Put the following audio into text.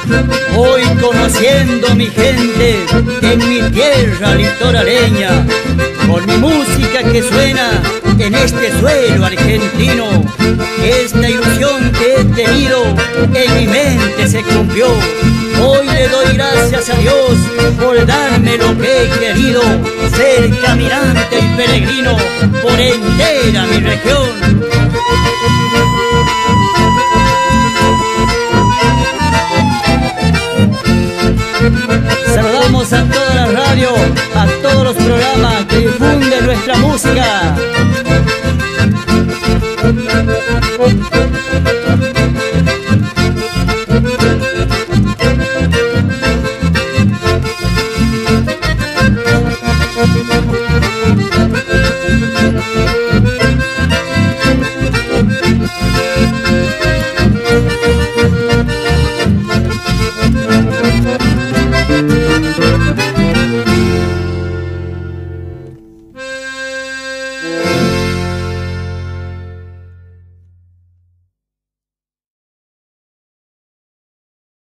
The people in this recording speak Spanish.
Voy conociendo mi gente en mi tierra litoraleña, por mi música que suena en este suelo argentino. Esta ilusión que he tenido en mi mente se cumplió. Hoy le doy gracias a Dios por darme lo que he querido, ser caminante y peregrino por entera mi región.